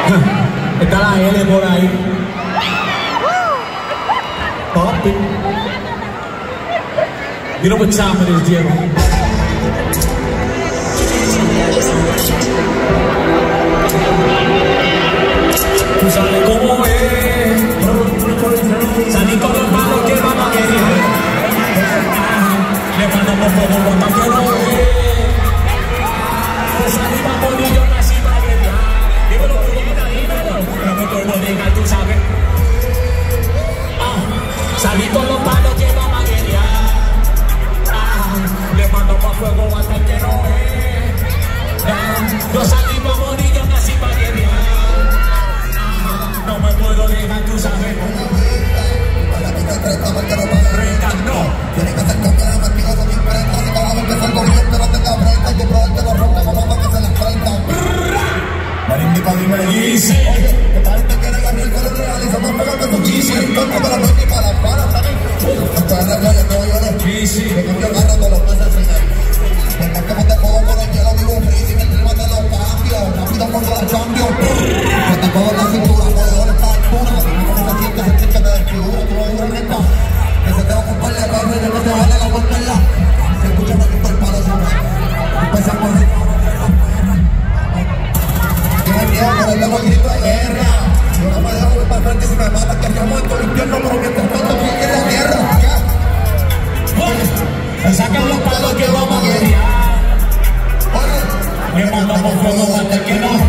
Está la L por ahí. Papi. You know what time it is, Diego. Tú sabes cómo es. Salí con los malos que van a querer. Le mandamos fuego cuando quiero ver. Pues salí pa' morir, yo nací pa' guerrear. Dímelo, dímelo. Pero me puedo negar, tú sabes. Salí con los malos que van a guerrear. Le mandamos fuego hasta el que no ve. Yo salí pa' morir, yo nací pa' guerrear. No me puedo dejar, tú sabes. Brenda, no. Tienes que hacer cambio de vestido con mis prendas. Si te vas a empezar corriente, no tengas prenda. Que probar que lo rompe como para que se les prenda. Marín, dime, dice. Que tal te quiere ganar con el realizador, pero que tú quisiste. El cuerpo de la noche para las manos, ¿sabes? Esto es la calle, no yo no. Sí. Me cambio el carro todos los meses al final. Después que me te juego con el hielo, vivo free. Si me clima te lo cambio. Rápido por todas las champions. Que te cojo la cintura, por esta altura. Dime cómo se siente, sentir que te desfigura. Tú no duras neta. Que se te va a ocupar la carne y que te vale la vuelta en la. Se escucha una quita el palo sobre. Empezamos a tiene miedo, pero le doy grito de guerra. Yo no me dejo ir para el frente si me matan, que yo muerto el infierno, pero mientras tanto aquí en la tierra. Me sacan los palos que vamos a guerrear. Le mandamos fuego hasta que no.